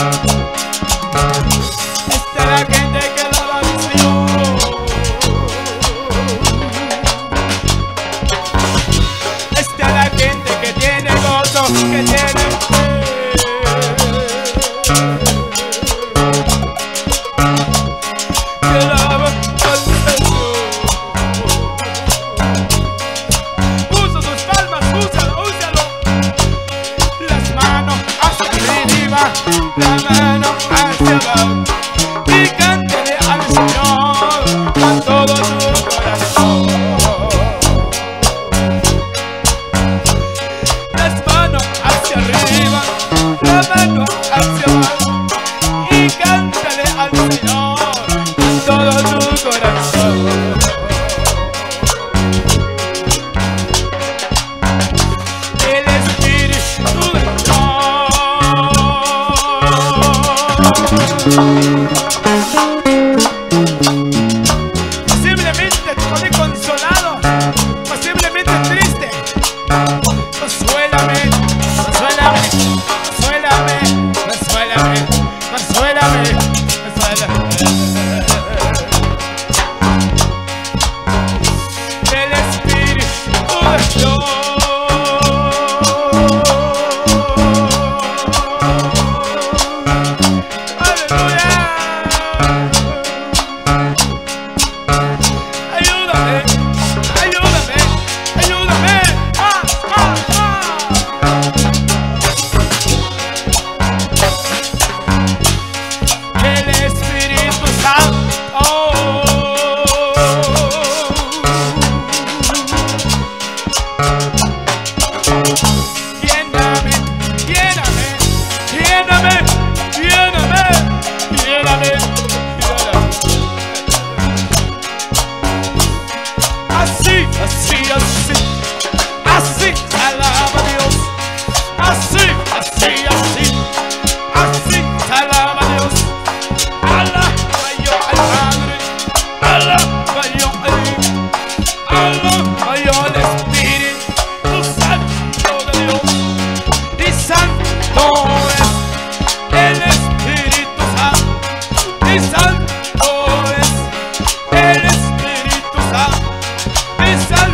Esta es la gente que alaba al Señor. Esta es la gente que tiene gozo, que tiene fe. Que alaba al Señor. Usa sus palmas, úsalo. Las manos hacia arriba, la mano hacia abajo. Y cántale al Señor con todo tu corazón. Las manos hacia arriba, la mano hacia abajo. Y cántale al Señor con todo tu corazón. El Espíritu de posiblemente te pone consolado, posiblemente triste. Consuélame, consuélame, consuélame, consuélame, consuélame, consuélame. El Espíritu de Dios. Así, alaba a Dios. Así, alaba a Dios. Alaba yo al Padre, alaba yo al Hijo, alaba yo al Espíritu Santo de Dios. Y santo es el Espíritu Santo. Y santo es el Espíritu Santo. Y santo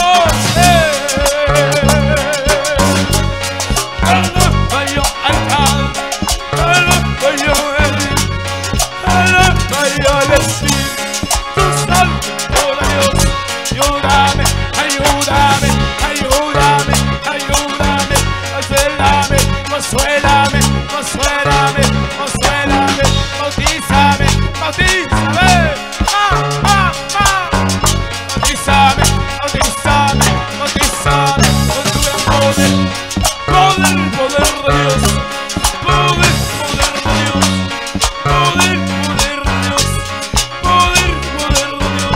consuélame, consuélame, consuélame, bautízame, bautízame, bautízame, bautízame, bautízame con tu gran poder, poder, poder de Dios, poder, poder de Dios, poder, poder de Dios, poder, poder de Dios.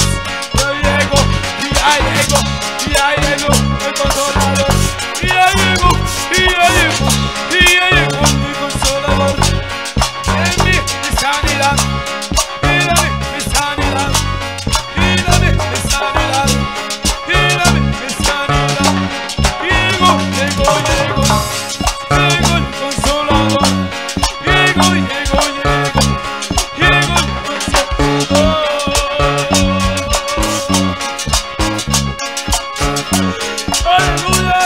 Ya llego, el consolador, ya llego, mi consolador. En mi sanidad, dame mi sanidad, dame mi sanidad, dame mi sanidad. Llego el consolador. Llego el consolador. ¡Aleluya!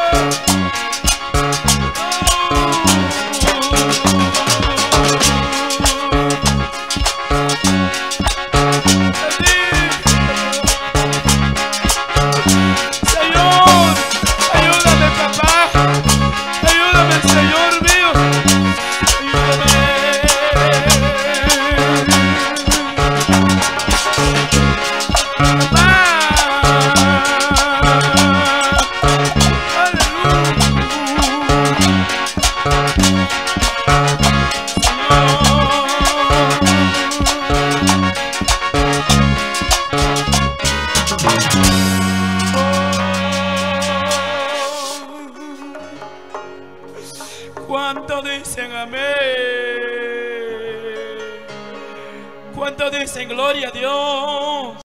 ¿Cuánto dicen amén? ¿Cuánto dicen gloria a Dios?